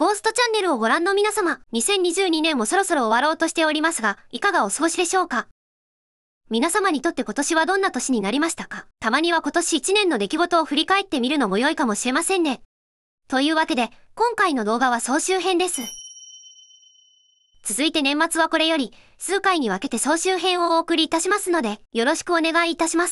ゴーストチャンネルをご覧の皆様、2022年もそろそろ終わろうとしておりますが、いかがお過ごしでしょうか？皆様にとって今年はどんな年になりましたか？たまには今年1年の出来事を振り返ってみるのも良いかもしれませんね。というわけで、今回の動画は総集編です。続いて年末はこれより、数回に分けて総集編をお送りいたしますので、よろしくお願いいたします。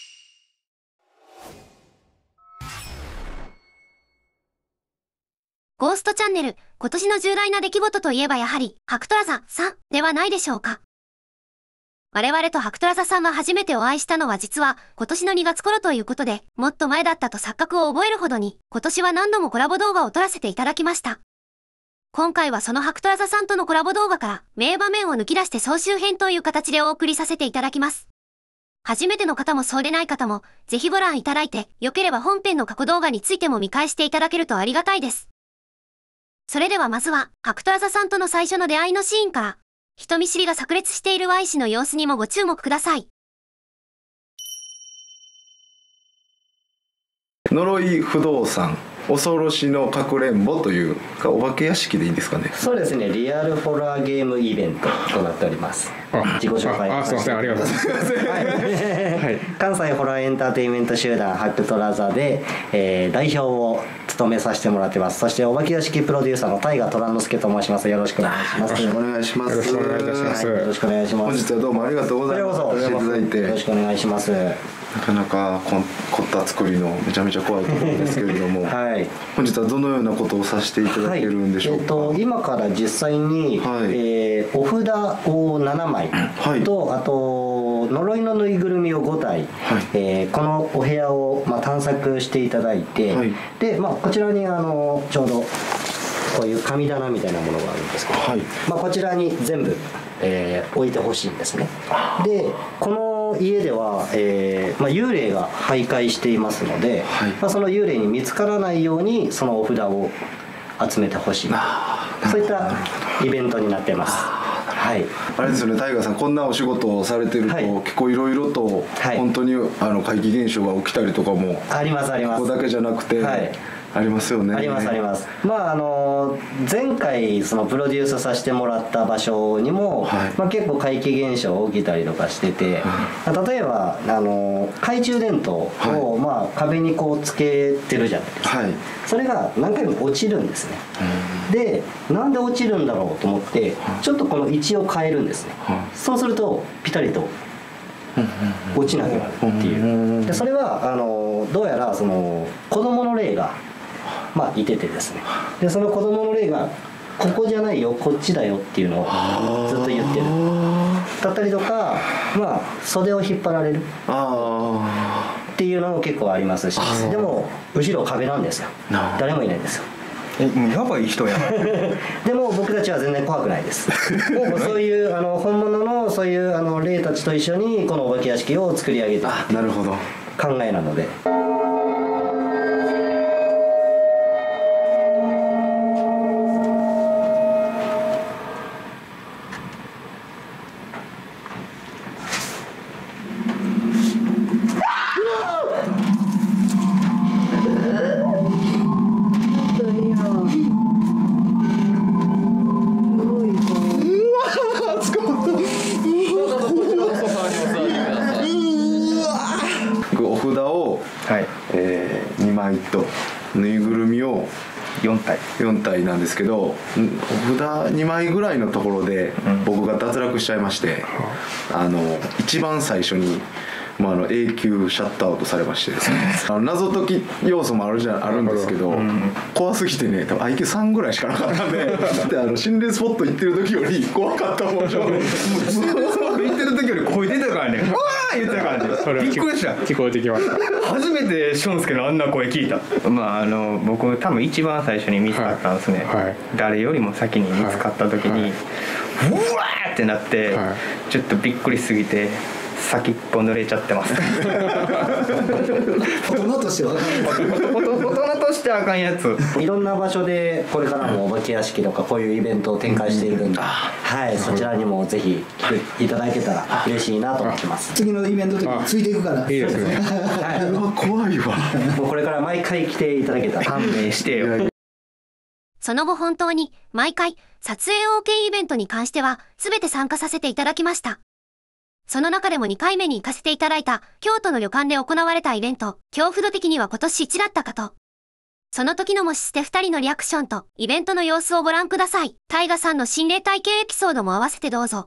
ゴーストチャンネル、今年の重大な出来事といえばやはり、ハクトラザさんではないでしょうか。我々とハクトラザさんが初めてお会いしたのは実は今年の2月頃ということで、もっと前だったと錯覚を覚えるほどに、今年は何度もコラボ動画を撮らせていただきました。今回はそのハクトラザさんとのコラボ動画から名場面を抜き出して総集編という形でお送りさせていただきます。初めての方もそうでない方も、ぜひご覧いただいて、良ければ本編の過去動画についても見返していただけるとありがたいです。それではまずは、ハクトラザさんとの最初の出会いのシーンから、人見知りが炸裂している Y 氏の様子にもご注目ください。 呪い不動産恐ろしのかくれんぼというお化け屋敷でいいんですかね。 そうですね、リアルホラーゲームイベントとなっております。自己紹介すいません、ありがとうございます。 はい、関西ホラーエンターテインメント集団ハクトラザで、代表を務めさせてもらってます。そしてお化け屋敷プロデューサーの大河虎之介と申します。よろしくお願いします。 お願いします。 よろしくお願いいたします。 よろしくお願いします。 本日はどうもありがとうございます。 こちらこそよろしくお願いします。 なかなか凝った作りのめちゃめちゃ怖いところですけれども、はい、本日はどのようなことをさせていただけるんでしょうか。 はい、今から実際に、はい、お札を7枚と、はい、あと呪いのぬいぐるみを5体、はい、このお部屋を、探索していただいて、はい、で、こちらにちょうどこういう神棚みたいなものがあるんですけど、はい、こちらに全部、置いてほしいんですね。でこの家では、幽霊が徘徊していますので、はい、その幽霊に見つからないようにそのお札を集めてほしい、そういったイベントになってます。はい、 あれですよね、タイガーさん、こんなお仕事をされてると、はい、結構いろいろと本当に怪奇現象が起きたりとかもありますあります。 ここだけじゃなくて、はい、ありますよね。 ありますあります。前回そのプロデュースさせてもらった場所にも、はい、結構怪奇現象起きたりとかしてて、例えば懐中電灯を、はい、壁にこうつけてるじゃないですか、はい、それが何回も落ちるんですね。でなんで落ちるんだろうと思ってちょっとこの位置を変えるんですね。そうするとピタリと落ちなくなるっていう。でそれはどうやらその子供の霊がいててですね、でその子供の霊がここじゃないよこっちだよっていうのをずっと言ってるだったりとか、袖を引っ張られるっていうのも結構ありますし、でも後ろ壁なんですよ。誰もいないんですよ。 やばい人やでも僕たちは全然怖くないです。もうそういう本物のそういう霊たちと一緒にこのお化け屋敷を作り上げてるなるほど考えなので。 2枚とぬいぐるみを 4 体なんですけど、お札2枚ぐらいのところで僕が脱落しちゃいまして、一番最初に永久シャットアウトされましてですね謎解き要素もあるんですけど、怖すぎてね、多分 IQ3 ぐらいしかなかったんで心霊スポット行ってる時より怖かったもん。心霊スポット行ってる時より声出てたからね、うわー言ってたからね、びっくりした。 聞こえてきました。 初めてションスケのあんな声聞いた。 僕多分一番最初に見つかったんですね、はいはい、誰よりも先に見つかった時に、はい、うわーってなって、はい、ちょっとびっくりすぎて先っぽ濡れちゃってます。 大人としては大人としてはあかんやつ。 いろんな場所でこれからもお化け屋敷とかこういうイベントを展開しているんで、はい、そちらにもぜひ来ていただけたら嬉しいなと思ってます。 次のイベントの時についていくから。 いいですね。 怖いわ。 もうこれから毎回来ていただけたら。 勘弁してよ。 その後本当に毎回撮影 OK イベントに関しては全て参加させていただきました。その中でも2回目に行かせていただいた京都の旅館で行われたイベント、恐怖度的には今年1だったかと。その時のもしステ2人のリアクションとイベントの様子をご覧ください。タイガさんの心霊体験エピソードも合わせてどうぞ。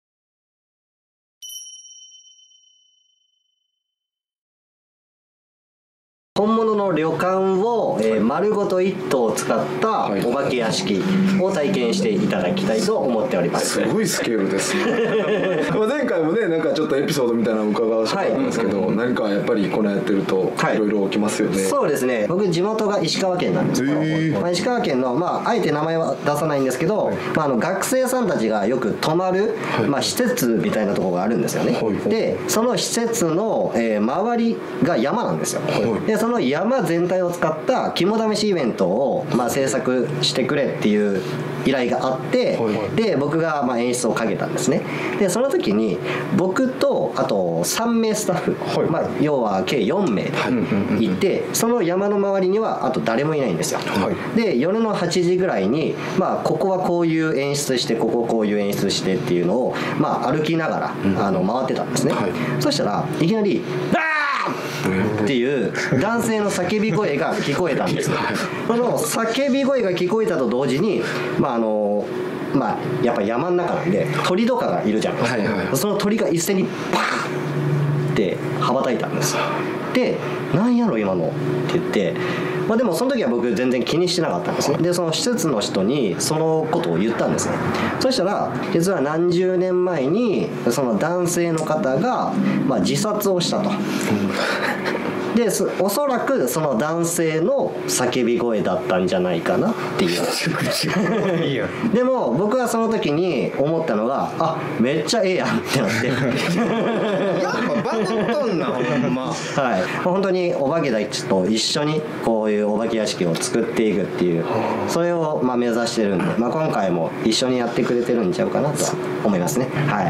本物の旅館を、丸ごと1棟使ったお化け屋敷を体験していただきたいと思っております。 すごいスケールですね前回もねなんかちょっとエピソードみたいなのを伺わせてもらったんですけど、何かやっぱりこのやってるといろいろ起きますよね。 そうですね、僕地元が石川県なんですけど、石川県の、あえて名前は出さないんですけど、学生さんたちがよく泊まる、施設みたいなところがあるんですよね。でその施設の、周りが山なんですよ。でその山全体を使った肝試しイベントを、制作してくれっていう依頼があって、で僕が演出をかけたんですね。でその時に僕とあと3名スタッフ、要は計4名いて、その山の周りにはあと誰もいないんですよ。で夜の8時ぐらいに、ここはこういう演出してこここういう演出してっていうのを、歩きながら回ってたんですね。そしたらいきなりバーンっていう男性の叫び声が聞こえたんですよ。この叫び声が聞こえたと同時に、やっぱ山の中なんで鳥とかがいるじゃないですか。その鳥が一斉にパーンって羽ばたいたんですよ。でなんやろ今のって言って、でもその時は僕全然気にしてなかったんですね。でその施設の人にそのことを言ったんですね。そしたら実は何十年前にその男性の方が、自殺をしたと。でおそらくその男性の叫び声だったんじゃないかなっていうでも僕はその時に思ったのがめっちゃええやんってなってやっぱバグっとんなほんま。 はい、本当にお化けたちと一緒にこういうお化け屋敷を作っていくっていう、それを目指してるんで、今回も一緒にやってくれてるんちゃうかなと思いますね。はい、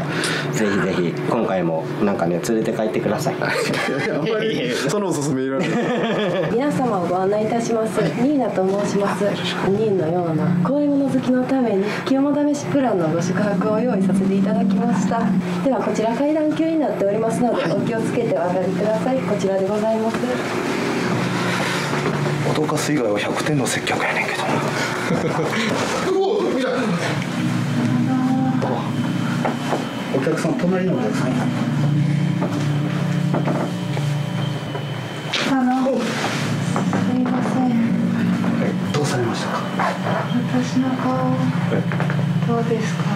ぜひぜひ今回もなんかね連れて帰ってくださいあんまりそのおすすめいらない皆様をご案内いたします。ニーナと申します。ニーのような怖いもの好きのために肝試しプランのご宿泊を用意させていただきました。ではこちら階段級になっておりますので、お気をつけてお上がりください。こちらでございます。 脅かす以外は100点の接客やねんけどなお客さん、隣のお客さん。 すいません。 どうされましたか。 私の顔、どうですか。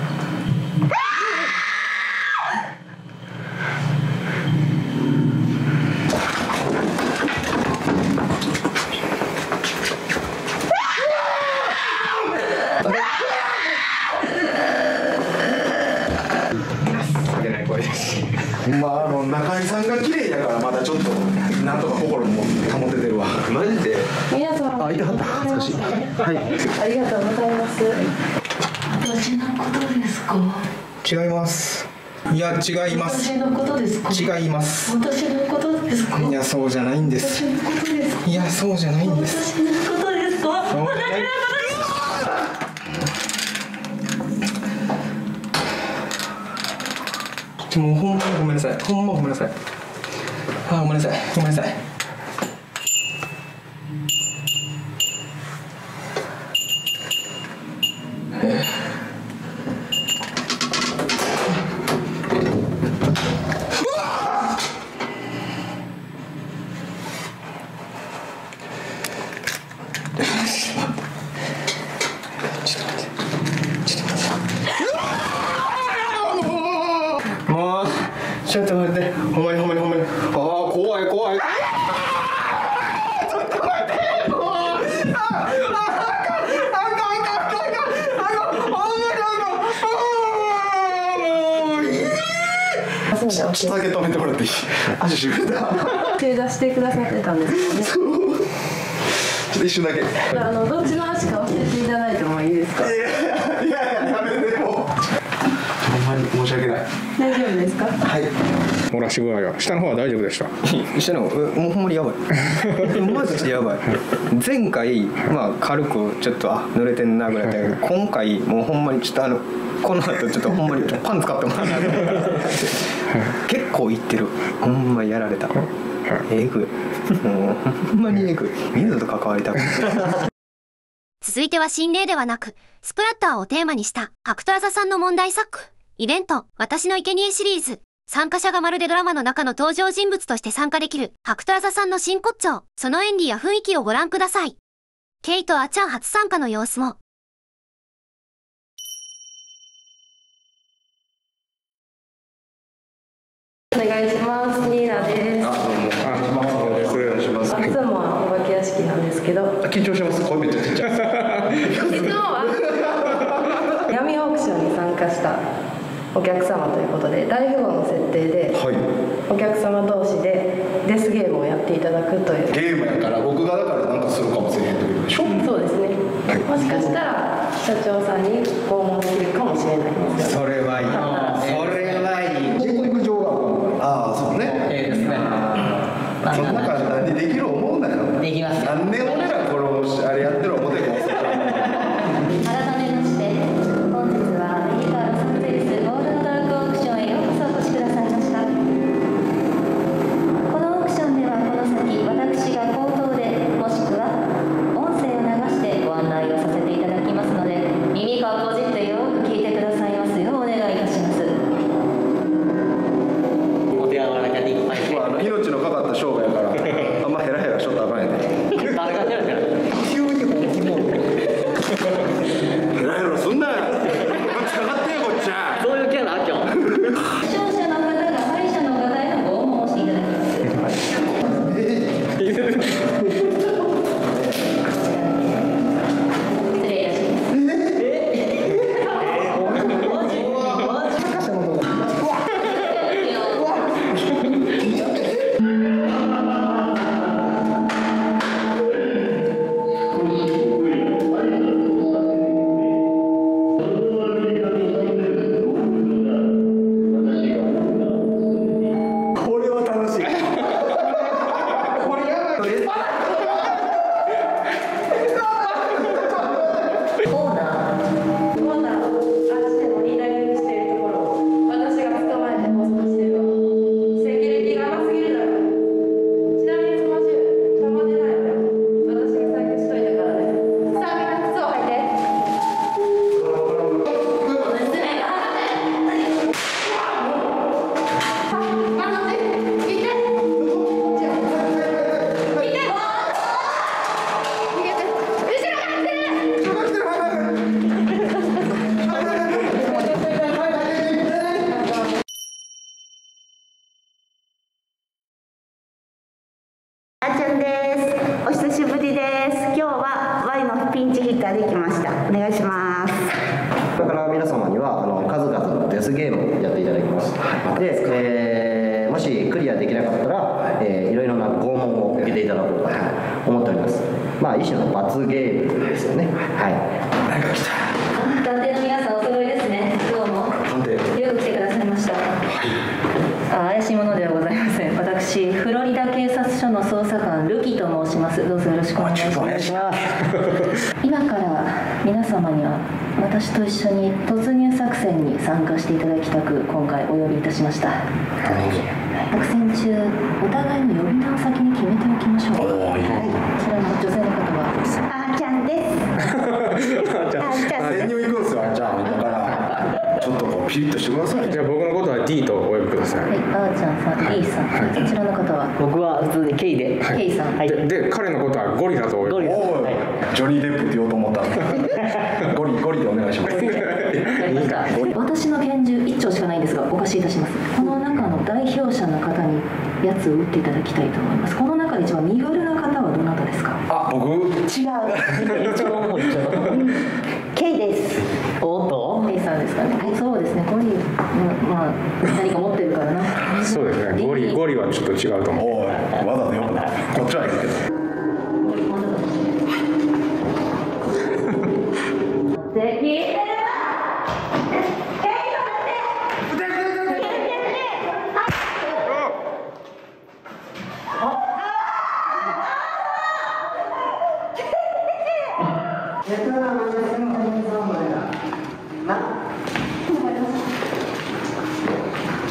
中井さんが綺麗だからまだちょっとなんとか心も保ててるわ。マジで。 皆様。 いてはった。恥ずかしい。はい。 ありがとうございます。私のことですか。 違います。いや違います。 私のことですか。 違います。 私のことですか。 いやそうじゃないんです。 私のことですか。 いやそうじゃないんです。 私のことですか。私のことですか。 もうほんまごめんなさい。ほんまごめんなさい。ごめんなさい。ごめんなさい。ちょっと待って、ほんまにほんまにほんまに。怖い怖い。ちょっと待って。 ちょっとだけ止めてもらっていい。足しびれた。 手出してくださってたんですよね。 ちょっと一瞬だけ。 どっちの足か教えていただいてもいいですか。 いややめてもう。ほんまに申しし訳ない。 大丈夫ですか？ はい。 漏らし具合は下の方は大丈夫でした？ 下のもうほんまにやばいマジでやばい。前回まあ軽くちょっと濡れてんなぐらいだけど、今回もうほんまにちょっとこの後ちょっとほんまにパン使ってもらわないと結構いってる。ほんまやられた。えぐい。もうほんまにえぐい。水と関わりたくない続いては心霊ではなく、スプラッターをテーマにしたハクトラザさんの問題作、イベント、私の生贄シリーズ。参加者がまるでドラマの中の登場人物として参加できるハクトラザさんの真骨頂、その演技や雰囲気をご覧ください。ケイとあちゃん初参加の様子も。 お願いします。ニーナです。いつもはお化け屋敷なんですけど。 緊張します。声めっちゃちっちゃい。 実は闇オークションに参加したお客様ということで、大富豪の設定で、お客様同士でデスゲームをやっていただくという。 ゲームやから僕がだからなんかするかもしれへんってことでしょ。 そうですね。もしかしたら社長さんに訪問するかもしれないんですよ。 それはいい。それはいい。 陸上がああそうね。 ですね。 そんな簡単にできる思うなよ。 できます。 なんで俺らこのあれやってる思てこう。 改めまして本日はアメリカ・ロサンゼルスゴールドダークオークションへようこそお越しくださいました。このオークションではこの先私が口頭でもしくは音声を流してご案内をさせていただきますので、耳がこじってよく聞いてくださいますようお願いいたします。 お手柔らかにいっぱい。 命のかかった生涯やからあんまヘラヘラしとったらあかんやで。 誰がやるから。 急に本気モードヘラヘラすんなよ。こっちかかってよこっちは。 そういうキャラ今日。 視聴者の方が歯医者の方へのご訪問をしていただきます。失礼いたします。 これから皆様には数々のデスゲームをやっていただきます。で、もしクリアできなかったら、いろいろな拷問を受けていただこうかと思っております。まあ一種の罰ゲームですよね。はい。 探偵の皆さんお揃いですね。どうもよく来てくださいました。怪しいものではございません。私フロリダ警察署の捜査官ルキと申します。どうぞよろしくお願いします。今から皆様には私と一緒に突入作戦に参加していただきたく今回お呼びいたしました。作戦中お互いの呼び名を先に決めておきましょう。それも女性の方はあーちゃんです。あーちゃん潜入行くんですよ。じゃあ今からちょっとこうピリッとしてください。 じゃあ僕のことは D とお呼びください。 はい、あーちゃんさん、D さん、そちらの方は僕は普通に K で。 K さん。 で彼のことはゴリラとお呼び。 おい、ジョニー・デップって言おうと思った。ゴリでお願いします。 わかりました。私の拳銃1丁しかないんですがお貸しいたします。この中の代表者の方にやつを撃っていただきたいと思います。この中で一番身軽な方はどなたですか？ あ、僕違う。K です。 おっと K さんですかね。そうですね。ゴリ、まあ何か持ってるからな。 そうですね。ゴリはちょっと違うと思う。 おい、わざとよくない。こっちはいいけど。 で、聞いてるわ。K さんだって。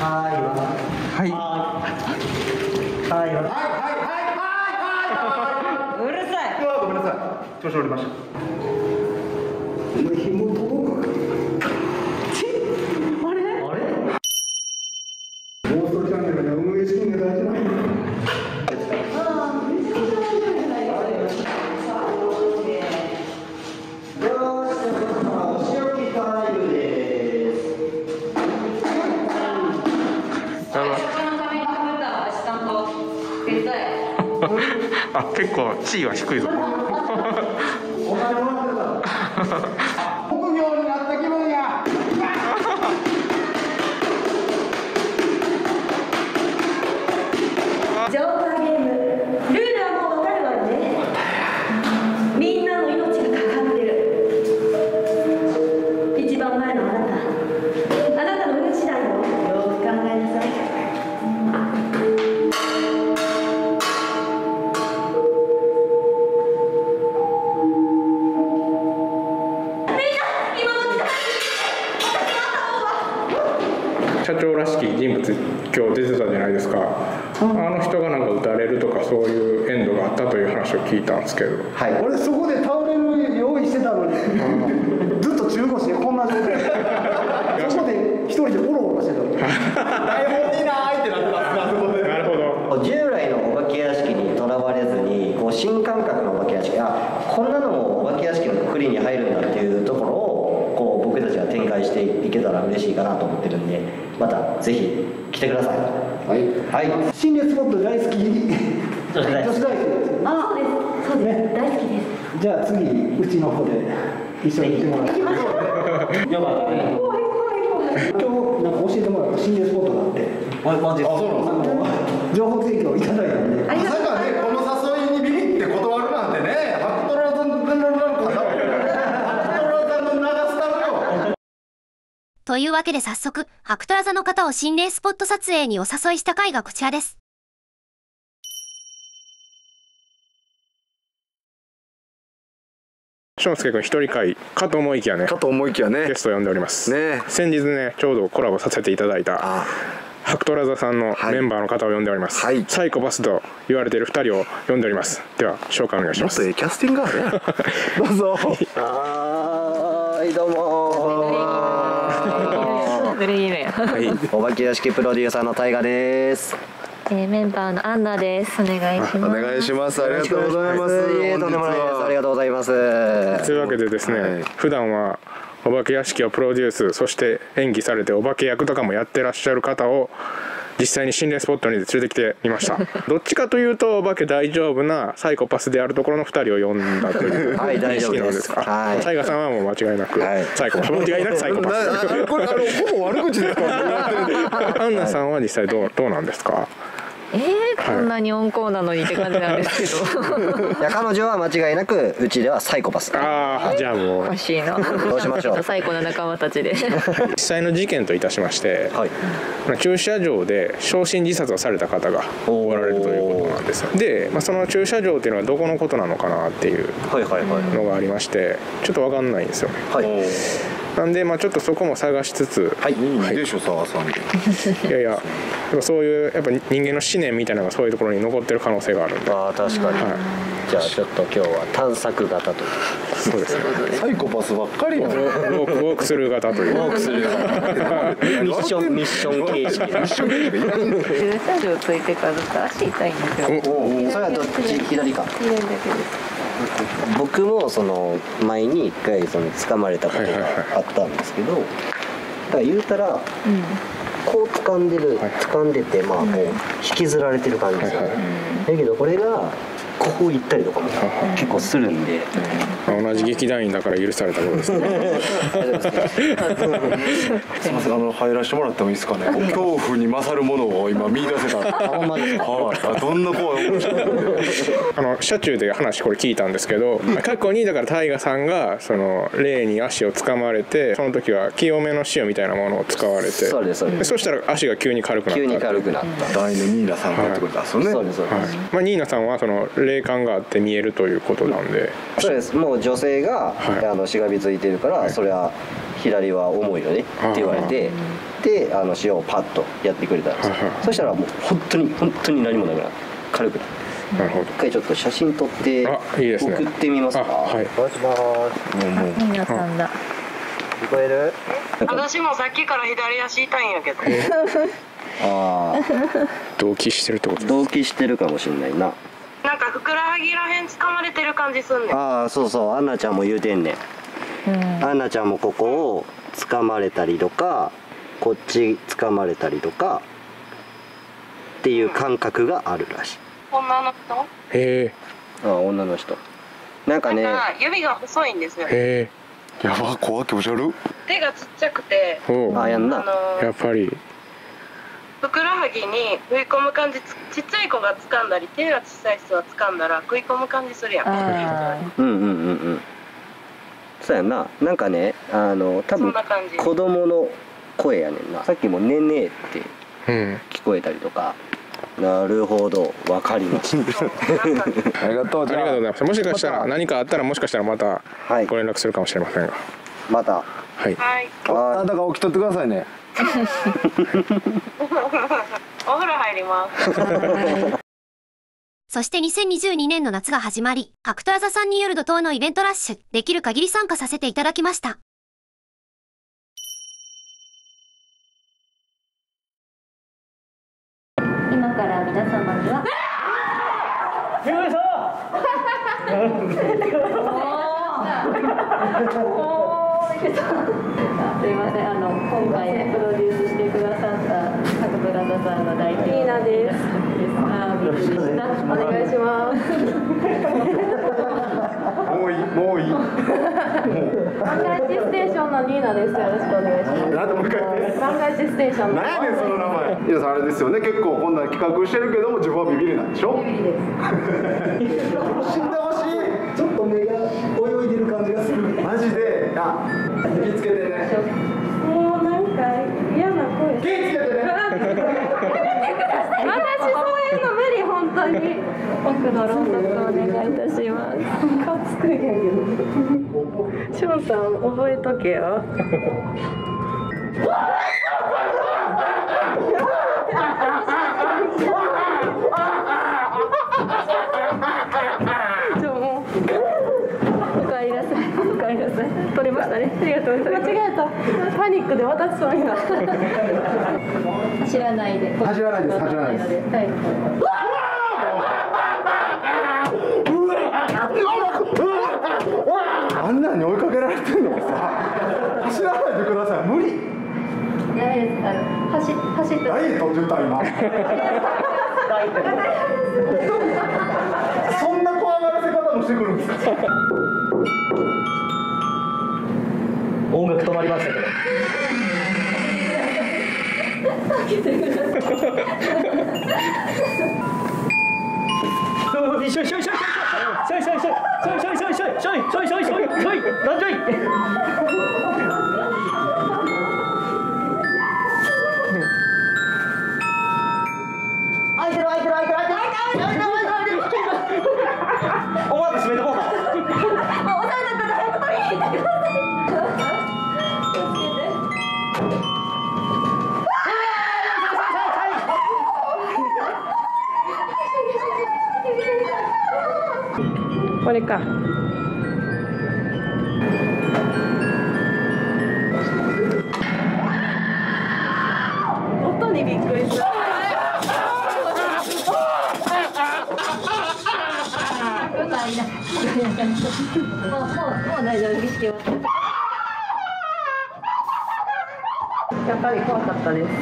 うるさい。 ごめんなさい。調子乗りました。 あ、結構地位は低いぞ。 副業になった気分や。 ジョーカーゲーム、ルールはもうわかるわよね。みんなの命がかかってる。一番前のあなたの命だよ。よく考えなさい。 社長らしき人物今日出てたじゃないですか。あの人がなんか撃たれるとかそういうエンドがあったという話を聞いたんですけど、 はい、俺そこで倒れる用意してたのにずっと中腰でこんな状態そこで一人でオロオロしてたの台本にないってなってます。 なるほど。 従来のお化け屋敷にとらわれずにこう新感覚のお化け屋敷、こんなのもお化け屋敷のくくりに入るんだっていうところをこう僕たちが展開していけたら嬉しいかなと思ってるんで、またぜひ来てください。はい、はい、 心霊スポット大好き女子大好きです。 あ、そうです、 ね、 大好きです。 じゃあ次うちの方で一緒に行ってもらって今日なんか教えてもらった心霊スポットがあって、 マジですか？ 情報提供いただいたんで、 まさかねこの誘いにビビって断るなんてね、ハクトラさんの長スタルよ。 というわけで早速、ハクトラ座の方を心霊スポット撮影にお誘いした回がこちらです。 翔介君一人会かと思いきやね、 かと思いきやね、 ゲストを呼んでおりますね。 先日ねちょうどコラボさせていただいたハクトラ座さんのメンバーの方を呼んでおります、はい、サイコパスと言われている2人を呼んでおります。では紹介お願いします。 もっとキャスティングあるねどうぞはい、どうもお化け屋敷プロデューサーのタイガです。 メンバーのアンナです。お願いします。 お願いします。ありがとうございます。 とんでもないです。ありがとうございます。 というわけでですね、はい、普段はお化け屋敷をプロデュース、そして演技されてお化け役とかもやってらっしゃる方を実際に心霊スポットに連れてきてみましたどっちかというとお化け大丈夫なサイコパスであるところの2人を呼んだという認識なんですか？はい、タイガさんはもう間違いなく、はい、サイコパス、間違いなくサイコパスこれほぼ悪口ですかアンナさんは実際どうなんですか？ こんなに温厚なのにって感じなんですけどいや彼女は間違いなくうちではサイコパス。 ああ、じゃあもうおかしいな。 どうしましょう。 サイコな仲間たちで実際の事件といたしまして、はい、駐車場で焼身自殺をされた方がおられるということなんですよ。で、その駐車場っていうのはどこのことなのかなっていうのがありまして、ちょっと分かんないんですよね。はい、なんでちょっとそこも探しつつ、 はい、いいでしょ探さんで。 いやいや、そういうやっぱ人間の思念みたいなのがそういうところに残ってる可能性があるんで。 ああ、確かに、はい、じゃあちょっと今日は探索型と。 そうですね。 サイコパスばっかりやね。 ウォークスルー型という。 ウォークスルー型。ミッション形式。 駐車場ついてからずっと足痛いんですよ。 それはどっち？左か。 左だけです。 僕もその前に一回掴まれたことがあったんですけど、だから言うたら、こう掴んでてこう引きずられてる感じですよね。だけどこれがこう行ったりとかも結構するんで、 同じ劇団員だから許されたことですね。 すみません、入らせてもらってもいいですかね。恐怖に勝るものを今見出せた。 ほんまですか？ どんな怖い面白い。 車中で話これ聞いたんですけど、過去にだからタイガさんがその霊に足を掴まれて、その時は清めの塩みたいなものを使われて、 そうです。 そしたら足が急に軽くなった。 急に軽くなった。 大のニーナさんがってことですよね。 そうです。 ニーナさんはその霊感があって見えるということなんで。 そうです。もう女性がしがみついてるから、それは左は重いよねって言われて、 で塩をパッとやってくれたんですよ。そしたらもう本当に何もなくなって軽くなって。なるほど。一回ちょっと写真撮って送ってみますか。はい。お願いします。 皆さんだ。 聞こえる？ 私もさっきから左足痛いんやけど。 ああ。 同期してるってこと？ 同期してるかもしれないな。 なんかふくらはぎらへん掴まれてる感じすんねん。 ああ、そうそう、アンナちゃんも言うてんねん。アンナちゃんもここを掴まれたりとか、こっち掴まれたりとかっていう感覚があるらしい。 女の人？ へえ。ああ、女の人。なんかね。 指が細いんですよ。 へえ。やば、怖い、気持ち悪い。 手がちっちゃくて。 あ、やんな。 やっぱり。 ふくらはぎに食い込む感じ、ちっちゃい子が掴んだり手が小さい人が掴んだら食い込む感じするやん。 そうやな。なんかね、多分子供の声やねんな。さっきもねんねって聞こえたりとか。なるほど、わかりました。 ありがとう。 ありがとうございます。もしかしたら何かあったらもしかしたらまたご連絡するかもしれませんが。 また。 はい。 あんたが起きとってくださいね。 お風呂入ります。 そして2022年の夏が始まり、ハクトラザさんによる怒涛のイベントラッシュ、できる限り参加させていただきました。 今から皆様にはすいません、今回プロデュースしてくださったハクトラザさんの代表リーナです。 あ、びっくりした。 お願いします。 もういい。 万が一ステーションのニーナです。よろしくお願いします。 なんでもう一回です。 万が一ステーションの。 何やねんその名前。皆さんあれですよね。結構こんな企画してるけども自分はビビりなんでしょ。 ビビリです。 死んでほしい。 ちょっと目が泳いでる感じがする。 マジで。あ、気つけてね。 もうなんか嫌な声。 気つけてね。 私そういうの無理、本当に。奥の朗読お願いいたします。顔作れへんけど。ションさん覚えとけよ。取れましたね。ありがとうございます。間違えた。パニックで渡しそうになった。 走らないで。 走らないです。走らないです。 はい。 あんなに追いかけられてんのにさ、走らないでください。無理。 走って。 ダイエットって言った今。そんな怖がらせ方もしてくるんですか。 音楽止まりましたけど。思わず閉めてこうか。 これか。音にびっくりした。 もう大丈夫です。 やっぱり怖かったです。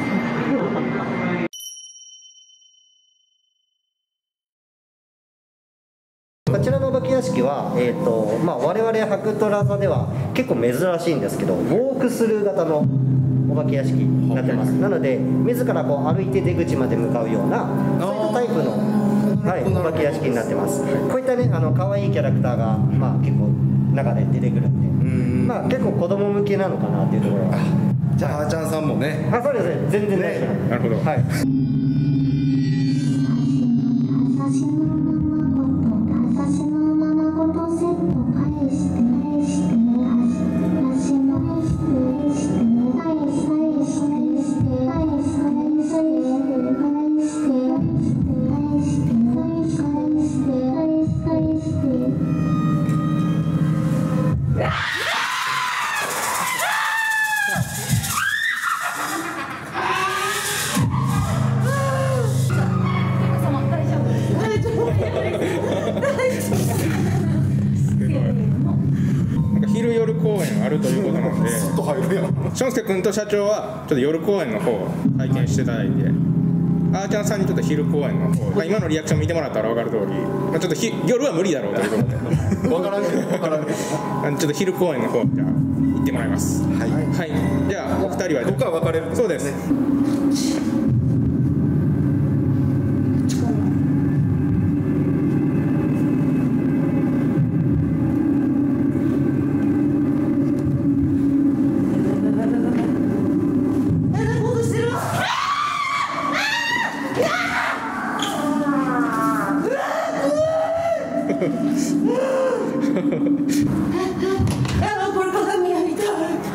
こちらのお化け屋敷は、我々ハクトラザでは結構珍しいんですけど、ウォークスルー型のお化け屋敷になってます。なので自らこう歩いて出口まで向かうようなそういったタイプの、お化け屋敷になってます。こういったね可愛いキャラクターが、結構中で出てくるんで、結構子供向けなのかなっていうところは。 じゃああーちゃんさんもね。 あ、そうですね。全然大丈夫。 なるほど。 はい。 「 俊介君と社長はちょっと夜公演の方を体験していただいて、あーちゃんさんにちょっと昼公演の方、今のリアクション見てもらったら分かる通り、ちょっと夜は無理だろうということで分からんけど分からんけどちょっと昼公演の方じゃあ行ってもらいます。はい、はい、じゃあお二人はここは分かれる、 そうです、 これ鏡やりたい。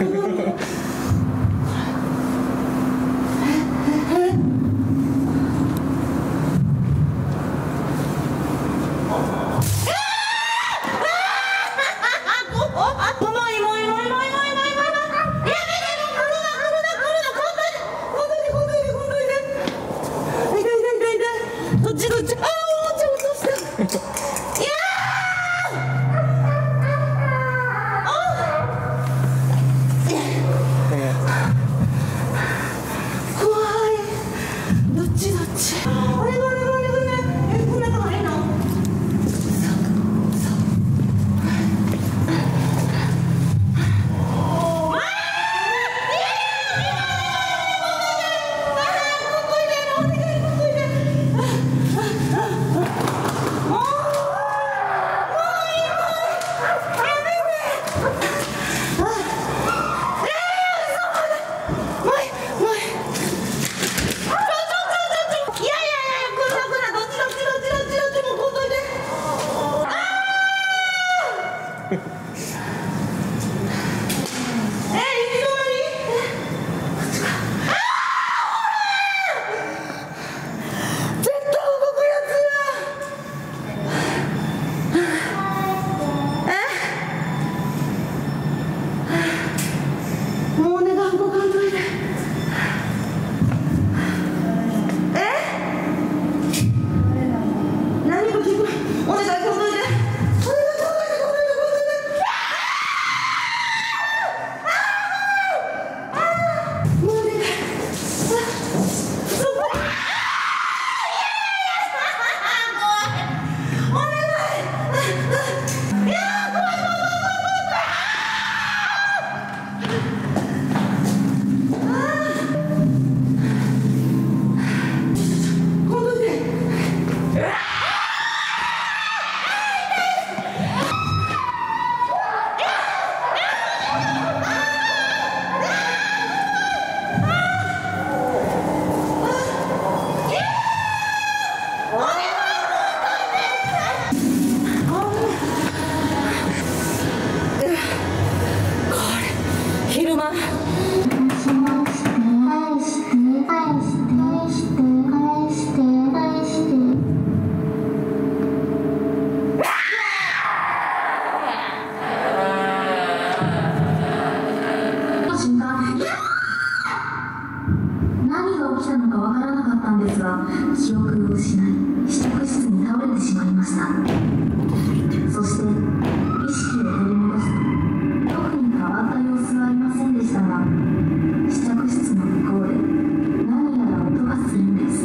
記憶を失い試着室に倒れてしまいました。そして意識を取り戻すと特に変わった様子はありませんでしたが、試着室の向こうで何やら音がするんです。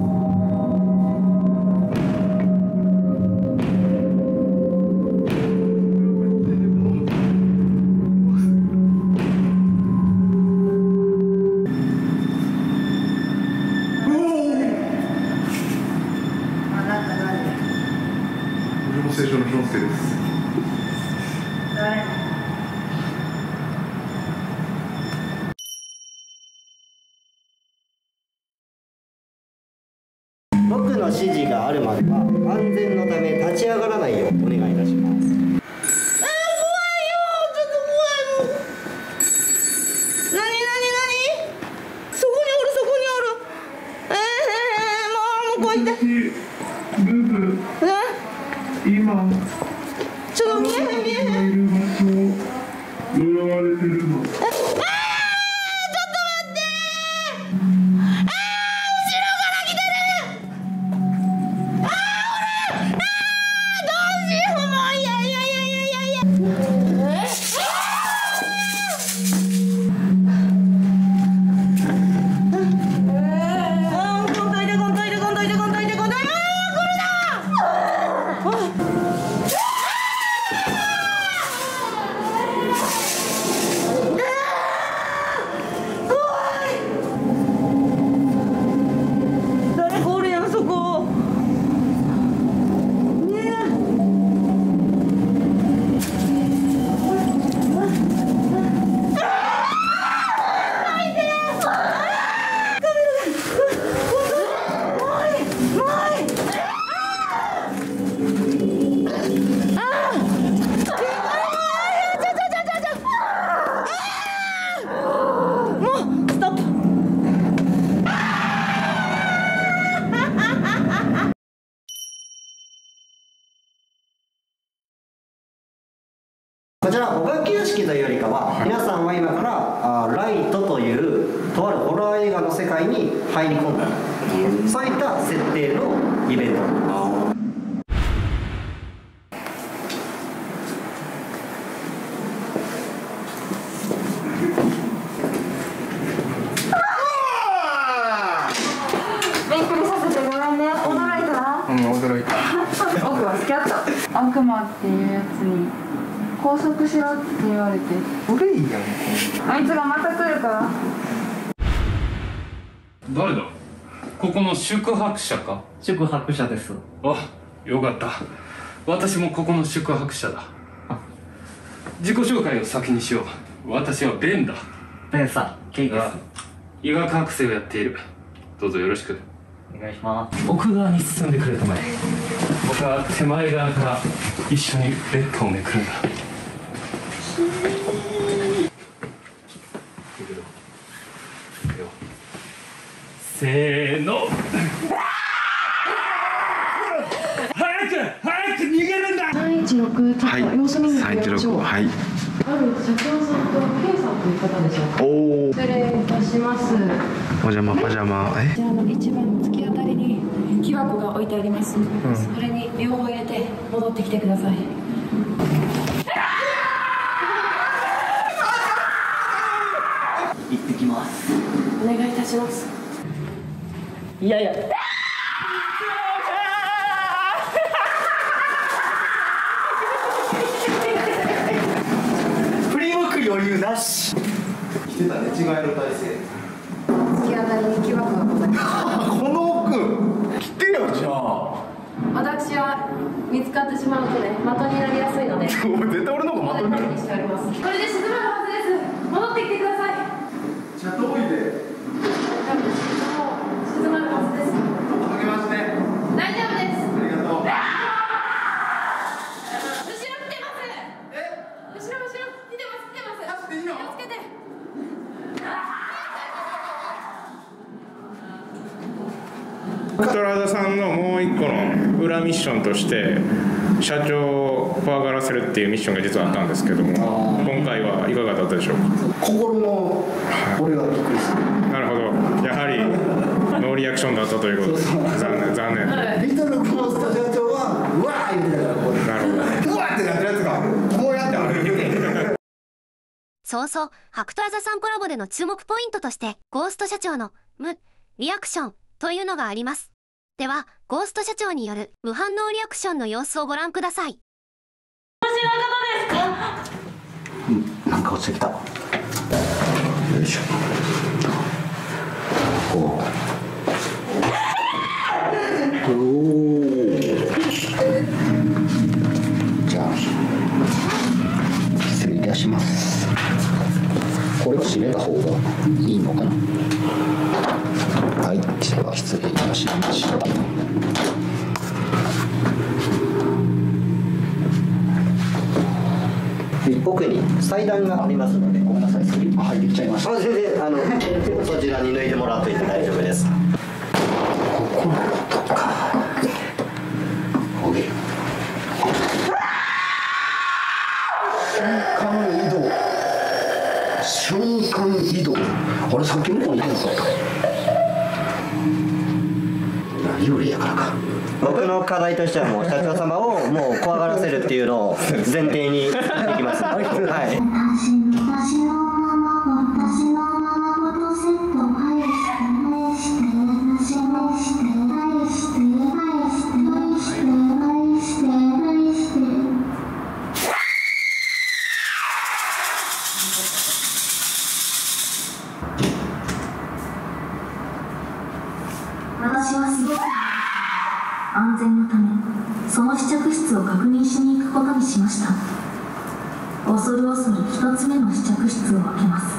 聖書の章介です。 僕の指示があるまでは安全のため立ち上がらないようお願いいたします。 今、ちょっと見えへん見えへん。いる場所を呪われてるの。ちょっと待って。後ろから来てる。ほら。どうしようもう嫌。 に入り込んだ、そういった設定のイベントなんです。 驚いた。 僕はスキャット悪魔っていうやつに拘束しろって言われて、 俺いいやん。 あいつがまた来るから。 誰だ？ここの宿泊者か？ 宿泊者です。 あ、よかった。私もここの宿泊者だ。自己紹介を先にしよう。私はベンだ。 ベンさん、ケイです。 医学博士をやっている。どうぞよろしく。 お願いします。奥側に進んでくれたまえ。 僕は手前側から一緒にベッドをめくるんだ。せーの。早く逃げるんだ。 316、ちょっと様子見に行ってみましょう。 はい。 ある社長さんと K さんという方でしょうか。 おお。 失礼いたします。 パジャマ。 こちらの一番の突き当たりに木箱が置いてあります。それに両方入れて戻ってきてください。 行ってきます。 お願いいたします。 いやいや。振り向く余裕なし。 来てたね、違いの体勢。 突き当たりに木箱がございます。 この奥来てよ。じゃあ私は見つかってしまうとね、的になりやすいので絶対俺の方が的になる。 してあります。これで静まるはずです。戻ってきてください。 ちゃんと置いて静まるはずです。 届けますね。 大丈夫です。 ありがとう。 後ろ来てます。後ろ見てます。気をつけて。 アクトラーダさんのもう一個の裏ミッションとして社長を怖がらせるっていうミッションが実はあったんですけども、今回はいかがだったでしょうか。 心の俺がびっくりした。 なるほど、やはりノーリアクションだったということで残念。 リトルゴースト社長はうわー言ってたから、これなるほど。 うわーってなってるやつがこうやって歩いててそうそう、ハクトラザさんコラボでの注目ポイントとしてゴースト社長の無リアクションというのがあります。ではゴースト社長による無反応リアクションの様子をご覧ください。 私の方ですか？ なんか落ちてきた。よいしょ。おじゃあ失礼いたします。これを閉めた方がいいのかな。はい、では失礼いたしました。奥に祭壇がありますので、ごめんなさい、スリッパ入ってきちゃいました。全然そちらに脱いでもらっていて大丈夫です。ここのことか。瞬間移動。あれさっき向こうにいなかった。幽霊やからか。僕の課題としてはもう社長様をもう怖がらせるっていうのを前提にできます。はい。 私のままごとセット返して私はすごく安全のためその試着室を確認しに行くことにしました。恐る恐る一つ目の試着室を開けます。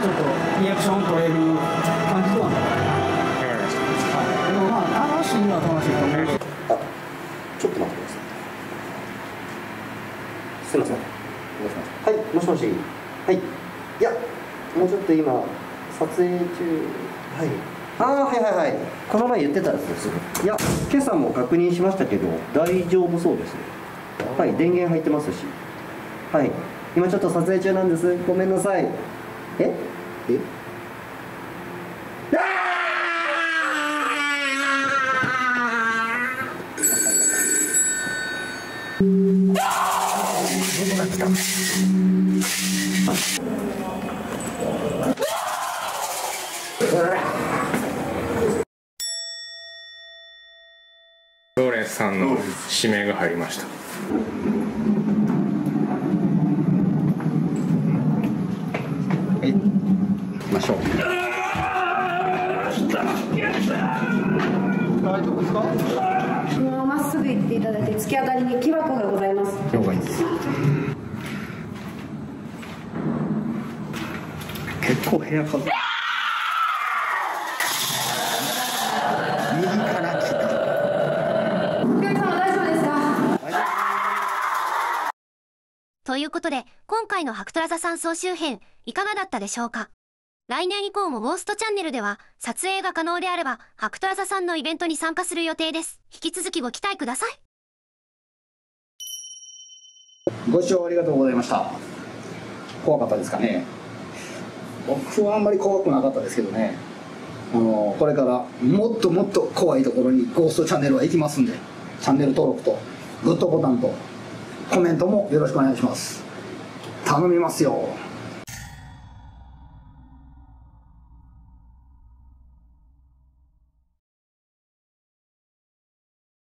ちょっとリアクション取れる感じとはなかった。はい、でもまあ楽しいのは楽しいと思うし。 ちょっと待ってください。すいません。はい、もしもし。はい。いや、もうちょっと今撮影中。はい。はいはいはい。この前言ってたやつです。いや、今朝も確認しましたけど大丈夫そうですね。はい、電源入ってますし。はい。今ちょっと撮影中なんです。ごめんなさい。え？ ローレンスさんの指名が入りました。 行きましょう。 もうまっすぐ行っていただいて突き当たりに木箱がございます。 了解です。結構部屋数。右から来た。 お客様大丈夫ですか？ ということで、今回の白虎座さん総集編、いかがだったでしょうか？来年以降もゴーストチャンネルでは、撮影が可能であれば、白虎座さんのイベントに参加する予定です。引き続きご期待ください。 ご視聴ありがとうございました。怖かったですかね。僕はあんまり怖くなかったですけどね。これからもっともっと怖いところにゴーストチャンネルは行きますんで、チャンネル登録とグッドボタンとコメントもよろしくお願いします。頼みますよ。